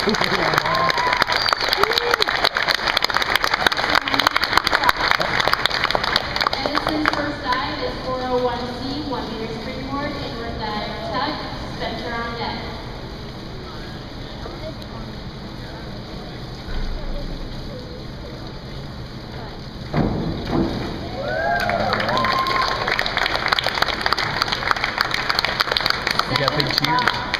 Edison's first dive is 401C, 1 meter springboard, inward dive tug, Spencer on deck. You got big cheers.